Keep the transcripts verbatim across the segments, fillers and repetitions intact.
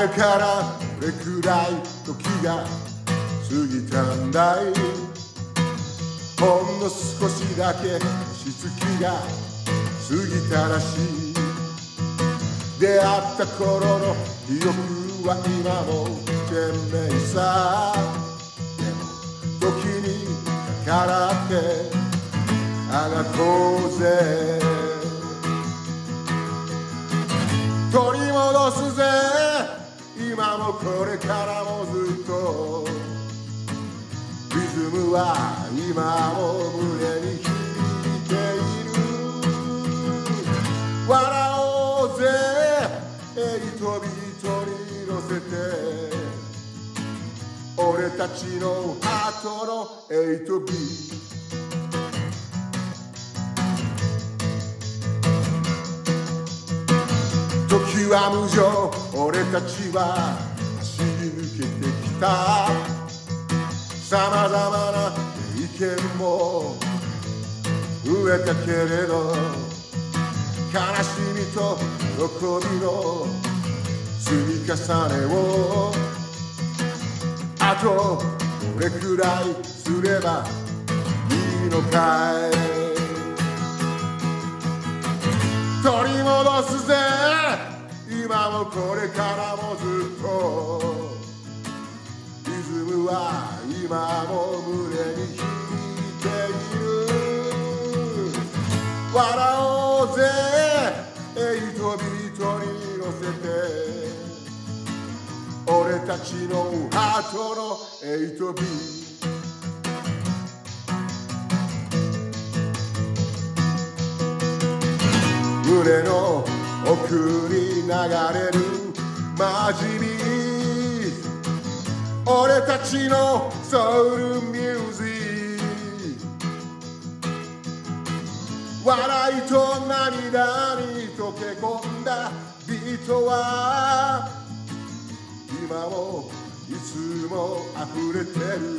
れからどれくらい時が過ぎたんだい。ほんの少しだけしつきが過ぎたらしい。出会った頃の記憶は今も鮮明さ。でも時に逆らってあがこうぜ。取り戻すぜ今もこれからもずっと。リズムは今も胸に響いている。笑おうぜ人々に乗せて俺たちのハートのエイトビー。時は無情俺たちは走り抜けてきた。さまざまな意見も植えたけれど悲しみと喜びの積み重ねをあとどれくらいすればいいのかい。取り戻すぜ今もこれからもずっと。リズムは今も胸に響いている。笑おうぜ人々に乗せて俺たちのハートのエイトビー。胸の奥に流れるマジミ俺たちのソウルミュージック。笑いと涙に溶け込んだビートは今もいつも溢れてる。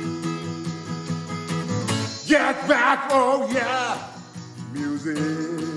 Get back, oh yeah, music